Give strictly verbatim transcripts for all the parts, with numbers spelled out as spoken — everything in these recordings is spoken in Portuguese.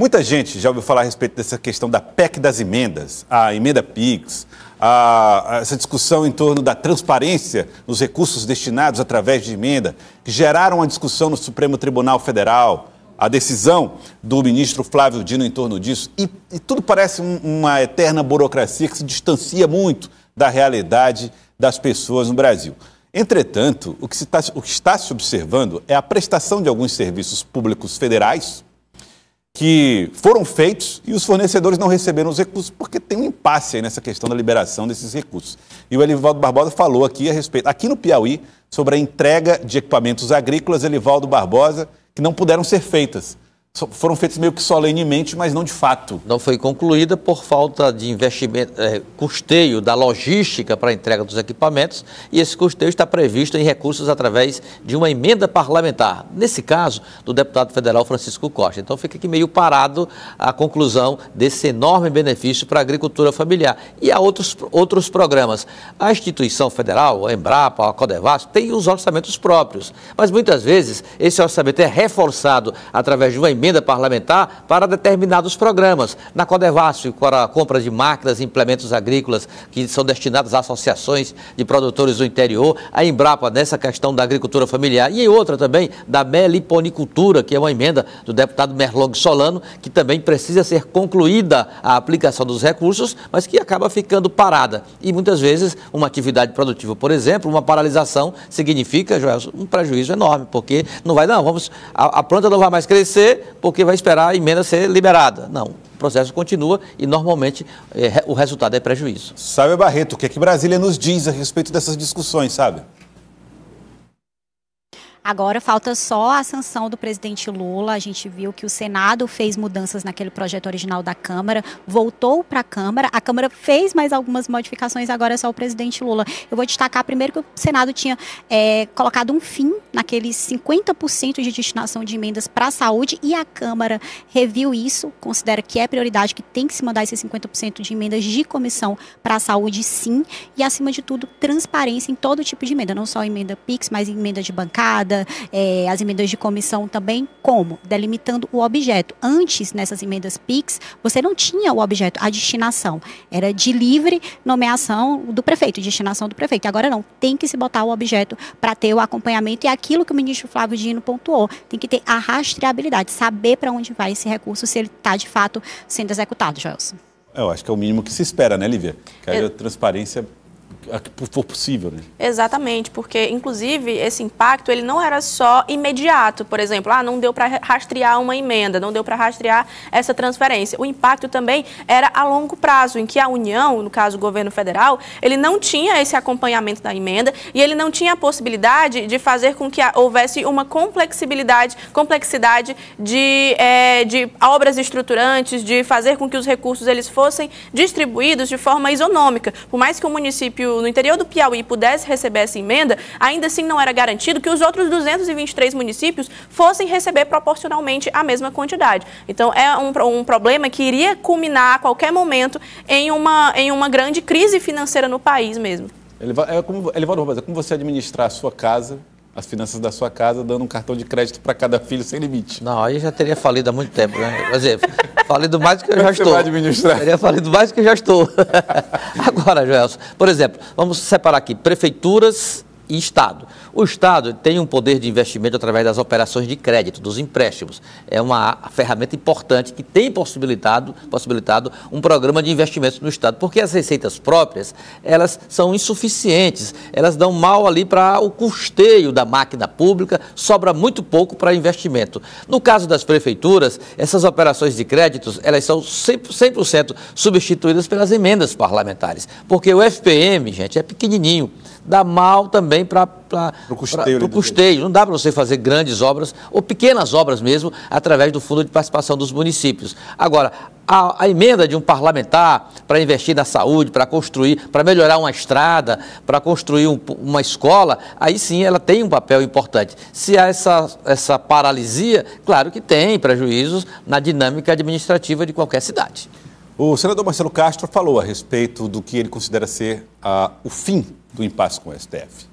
Muita gente já ouviu falar a respeito dessa questão da P E C das emendas, a emenda PIX, a, a, essa discussão em torno da transparência nos recursos destinados através de emenda, que geraram uma discussão no Supremo Tribunal Federal, a decisão do ministro Flávio Dino em torno disso, e, e tudo parece um, uma eterna burocracia que se distancia muito da realidade das pessoas no Brasil. Entretanto, o que, se tá, o que está se observando é a prestação de alguns serviços públicos federais que foram feitos e os fornecedores não receberam os recursos porque tem um impasse aí nessa questão da liberação desses recursos. E o Elivaldo Barbosa falou aqui a respeito, aqui no Piauí, sobre a entrega de equipamentos agrícolas, Elivaldo Barbosa, que não puderam ser feitas. Foram feitas meio que solenemente, mas não de fato. Não foi concluída por falta de investimento, é, custeio da logística para a entrega dos equipamentos, e esse custeio está previsto em recursos através de uma emenda parlamentar, nesse caso, do deputado federal Francisco Costa. Então fica aqui meio parado a conclusão desse enorme benefício para a agricultura familiar. E há outros, outros programas. A instituição federal, a Embrapa, a Codevasf, tem os orçamentos próprios, mas muitas vezes esse orçamento é reforçado através de uma emenda emenda parlamentar para determinados programas. Na Codevasf, para a compra de máquinas e implementos agrícolas que são destinados a associações de produtores do interior, a Embrapa nessa questão da agricultura familiar e outra também da meliponicultura, que é uma emenda do deputado Merlong Solano, que também precisa ser concluída a aplicação dos recursos, mas que acaba ficando parada. E muitas vezes uma atividade produtiva, por exemplo, uma paralisação significa, Joel, um prejuízo enorme, porque não vai, não, vamos, a, a planta não vai mais crescer, porque vai esperar a emenda ser liberada. Não, o processo continua e normalmente é, o resultado é prejuízo. Sabe, Barreto, o que é que Brasília nos diz a respeito dessas discussões, sabe? Agora falta só a sanção do presidente Lula. A gente viu que o Senado fez mudanças naquele projeto original da Câmara, voltou para a Câmara, a Câmara fez mais algumas modificações, agora é só o presidente Lula. Eu vou destacar primeiro que o Senado tinha é, colocado um fim naqueles cinquenta por cento de destinação de emendas para a saúde e a Câmara reviu isso, considera que é prioridade, que tem que se mandar esses cinquenta por cento de emendas de comissão para a saúde, sim, e acima de tudo, transparência em todo tipo de emenda, não só emenda PIX, mas emenda de bancada, É, as emendas de comissão também, como? Delimitando o objeto. Antes, nessas emendas PIX, você não tinha o objeto, a destinação. Era de livre nomeação do prefeito, destinação do prefeito. Agora não, tem que se botar o objeto para ter o acompanhamento e aquilo que o ministro Flávio Dino pontuou. Tem que ter a rastreabilidade, saber para onde vai esse recurso, se ele está de fato sendo executado, Joelson. Eu acho que é o mínimo que se espera, né, Lívia? Que haja transparência que for possível, né? Exatamente, porque inclusive esse impacto ele não era só imediato, por exemplo, ah, não deu para rastrear uma emenda, não deu para rastrear essa transferência. O impacto também era a longo prazo, em que a União, no caso o governo federal, ele não tinha esse acompanhamento da emenda e ele não tinha a possibilidade de fazer com que houvesse uma complexibilidade, complexidade de, é, de obras estruturantes, de fazer com que os recursos eles fossem distribuídos de forma isonômica. Por mais que o município no interior do Piauí pudesse receber essa emenda, ainda assim não era garantido que os outros duzentos e vinte e três municípios fossem receber proporcionalmente a mesma quantidade. Então é um, um problema que iria culminar a qualquer momento em uma, em uma grande crise financeira no país mesmo. É como, Elivaldo, é como você administrar a sua casa, as finanças da sua casa, dando um cartão de crédito para cada filho sem limite. Não, aí já teria falido há muito tempo, né? Quer dizer, falido mais do que eu já Como estou. Você vai administrar? Teria falido mais do que eu já estou. Agora, Joelson, por exemplo, vamos separar aqui prefeituras e Estado. O Estado tem um poder de investimento através das operações de crédito, dos empréstimos. É uma ferramenta importante que tem possibilitado, possibilitado um programa de investimentos no Estado, porque as receitas próprias, elas são insuficientes, elas dão mal ali para o custeio da máquina pública, sobra muito pouco para investimento. No caso das prefeituras, essas operações de créditos, elas são cem por cento substituídas pelas emendas parlamentares, porque o F P M, gente, é pequenininho, dá mal também para o custeio, custeio. Não dá para você fazer grandes obras ou pequenas obras mesmo através do Fundo de Participação dos Municípios. Agora, a, a emenda de um parlamentar para investir na saúde, para construir, para melhorar uma estrada, para construir um, uma escola, aí sim ela tem um papel importante. Se há essa, essa paralisia, claro que tem prejuízos na dinâmica administrativa de qualquer cidade. O senador Marcelo Castro falou a respeito do que ele considera ser uh, o fim do impasse com o S T F.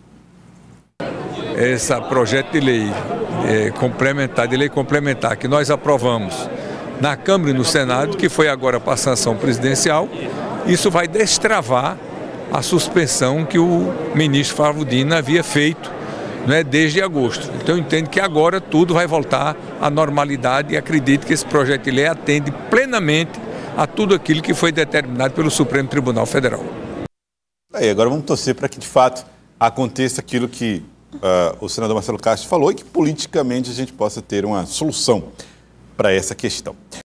Esse projeto de lei é, complementar, de lei complementar que nós aprovamos na Câmara e no Senado, que foi agora para a sanção presidencial. Isso vai destravar a suspensão que o ministro Flávio Dino havia feito, né, desde agosto. Então eu entendo que agora tudo vai voltar à normalidade e acredito que esse projeto de lei atende plenamente a tudo aquilo que foi determinado pelo Supremo Tribunal Federal. Aí, agora vamos torcer para que de fato aconteça aquilo que uh, o senador Marcelo Castro falou e que politicamente a gente possa ter uma solução para essa questão.